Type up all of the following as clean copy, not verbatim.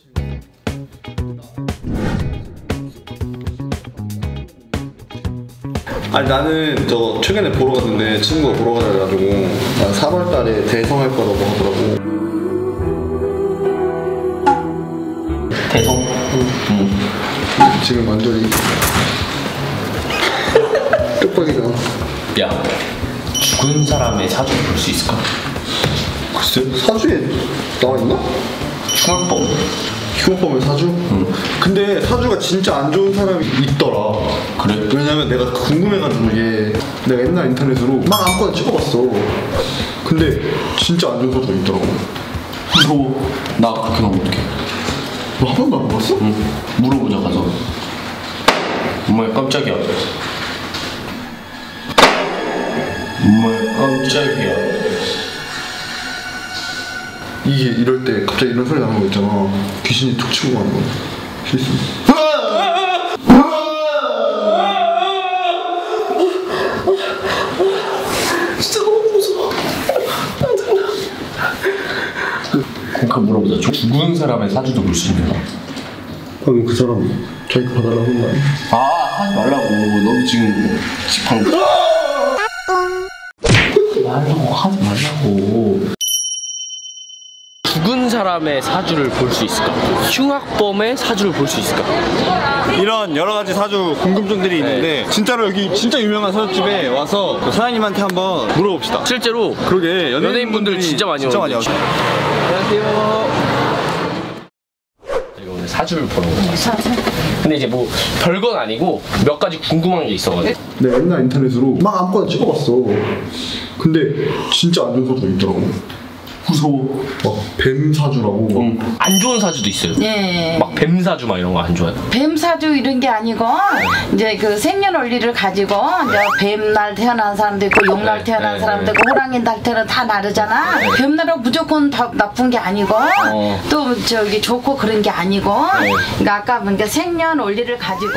아니 나는 저 최근에 보러 갔는데 친구가 보러 가자 해가지고 난 3월달에 대성 할 거라고 하더라고. 대성? 응. 지금 완전히 쪽박이잖아. 야, 죽은 사람의 사주를 볼 수 있을까? 글쎄 사주에 나와있나? 흉악범. 흉악범의 사주? 응. 근데 사주가 진짜 안 좋은 사람이 있더라. 그래? 왜냐면 내가 궁금해가지고 이게 내가 옛날 인터넷으로 막 아무거나 찍어봤어. 근데 진짜 안 좋은 사주가 있더라고. 무서워. 나 그렇게 나오면 어떡해? 너 한 번도 안 봤어? 응. 물어보자 가서. 정말 깜짝이야. 정말 깜짝이야. 이게 이럴 때 갑자기 이런 소리 나는 거 있잖아. 귀신이 툭 치고 가는 거. 실수. 진짜 너무 무서워. 그러니까 물어보자. 죽은 사람의 사주도 볼 수 있는가? 방금 그 사람 자기 거 봐달라고 한 거 아니야? 아, 하지 말라고. 너도 지금 방금 하지 말라고. 죽은 사람의 사주를 볼 수 있을까? 흉악범의 사주를 볼 수 있을까? 이런 여러 가지 사주 궁금증들이 있는데 진짜로 여기 진짜 유명한 사주집에 와서 그 사장님한테 한번 물어봅시다. 실제로 그러게 연예인분들 진짜 많이 오는데. 오죠. 안녕하세요. 저희가 오늘 사주를 보러 온 거예요. 근데 이제 뭐 별건 아니고 몇 가지 궁금한 게 있어가지고. 내가 옛날 인터넷으로 막 아무거나 찍어봤어. 근데 진짜 안 좋은 사주가 있더라고. 무서워. 막 뱀 사주라고. 안 좋은 사주도 있어요. 네. 막 뱀 사주 막 이런 거 안 좋아요. 뱀 사주 이런 게 아니고 이제 그 생년월일을 가지고 이제 뱀날 태어난 사람도 있고 용날 태어난 사람도 있고 호랑이 날 태어난 다 다르잖아. 뱀날은 무조건 다 나쁜 게 아니고 또 저기 좋고 그런 게 아니고 그러니까 아까 보니까 생년월일을 가지고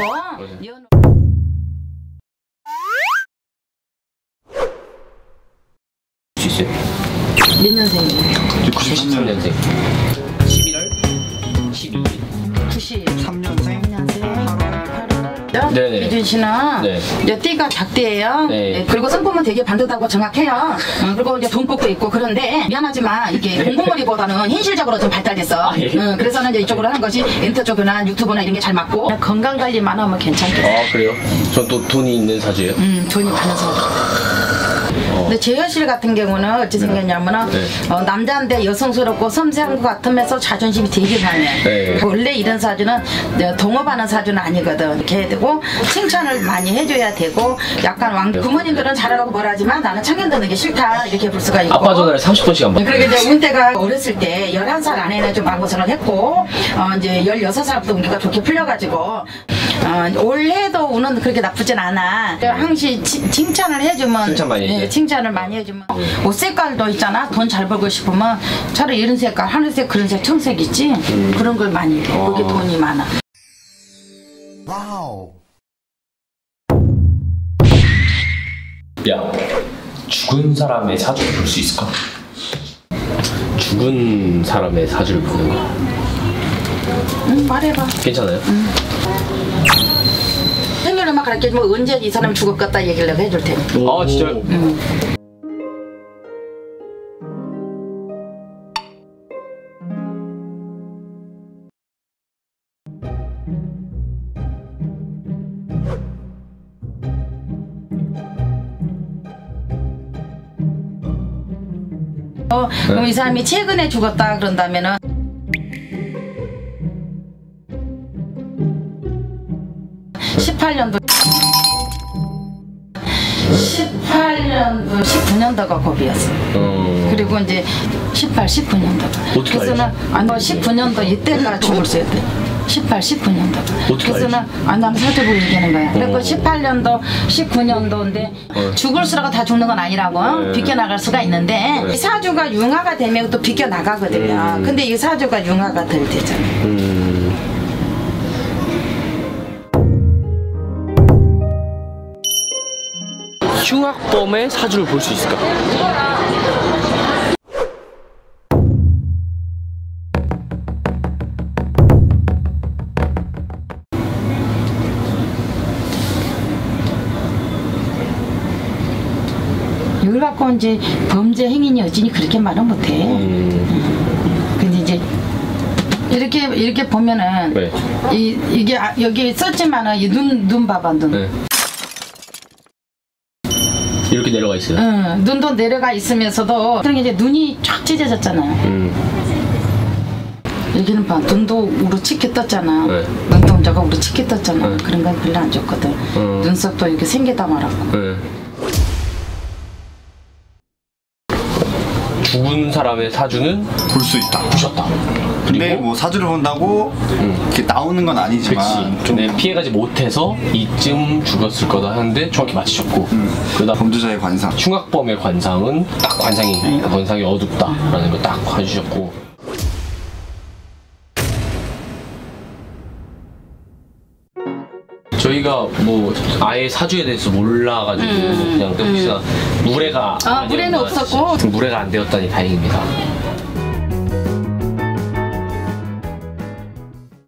수 있어요? 몇 년생이에요? 93년생. 11월 12일. 93년생 8월. 네네. 이준 씨는 네. 이제 띠가 닭띠예요. 네. 네. 그리고 성품은 되게 반듯하고 정확해요. 그리고 이제 돈복도 있고 그런데 미안하지만 이게 공공머리보다는 현실적으로 좀 발달됐어. 아, 예. 그래서 이제 이쪽으로 하는 것이 인터 쪽이나 유튜브나 이런 게 잘 맞고 건강 관리만 하면 괜찮겠어. 아 그래요? 전 또 돈이 있는 사주예요? 돈이 많은 사람. 근데 재현실 같은 경우는 어찌 생겼냐면은 남자인데 여성스럽고 섬세한 것 같으면서 자존심이 되게 강해. 원래 이런 사주는 동업하는 사주는 아니거든. 이렇게 해야 되고 칭찬을 많이 해줘야 되고 약간 부모님들은 잘하라고 뭐라 하지만 나는 청년 듣는 게 싫다 이렇게 볼 수가 있고. 아빠 전화를 30번씩 받고. 그리고 이제 운대가 어렸을 때 11살 안에는 좀 망고선을 했고 이제 16살부터 운기가 좋게 풀려가지고 올해도 운은 그렇게 나쁘진 않아. 항시 칭찬을 해주면 칭찬 많이 해줘. 칭찬을 많이 해주면 옷 색깔도 있잖아. 돈 잘 벌고 싶으면 차라리 이런 색깔 하늘색 그런색 청색 있지 그런 걸 많이 해. 그게 돈이 많아. 와우. 야, 죽은 사람의 사주를 볼 수 있을까? 죽은 사람의 사주를 보는 거. 말해봐. 괜찮아요? 생일만 가르쳐주면 언제 이 사람이 죽었겠다 얘기를 내가 해줄 테니. 아 진짜요? 그럼 이 사람이 최근에 죽었다 그런다면은 18년도 19년도가 고비였어. 그리고 이제 18, 19년도가. 어떻게 그래서는 아니 19년도 이때가 죽을 수 있대. 18, 19년도. 그래서는 나는 사주를 얘기하는 거야. 그리고 18년도, 19년도인데 죽을수록 다 죽는 건 아니라고 비껴나갈 수가 있는데 이 사주가 융화가 되면 또 비껴나가거든요. 근데 이 사주가 융화가 될 때잖아. 흉악범의 사주를 볼 수 있을까? 무조건 이제 범죄 행위니 어찌니 그렇게 말은 못해. 근데 이제 이렇게 보면은 네. 이게 여기 썼지만은 이 눈 봐봐 눈. 네. 이렇게 내려가 있어요. 응, 눈도 내려가 있으면서도 그런 게 이제 눈이 쫙 찢어졌잖아요. 여기는 봐 눈도 우르치게 떴잖아. 네. 눈동자가 우르치게 떴잖아. 네. 그런 건 별로 안 좋거든. 눈썹도 이렇게 생기다 말았고. 네. 죽은 사람의 사주는 볼 수 있다. 부셨다. 근데 그리고 뭐 사주를 본다고 이렇게 나오는 건 아니지만 그치. 좀 피해가지 못해서 이쯤 죽었을 거다 하는데 정확히 맞히셨고 그러다 범죄자의 관상. 흉악범의 관상은 딱 관상이 어둡다라는 걸 딱 해주셨고 저희가 뭐 아예 사주에 대해서 몰라가지고 그냥 혹시나 무례가 무례는 없었고 무례가 안 되었다니 다행입니다.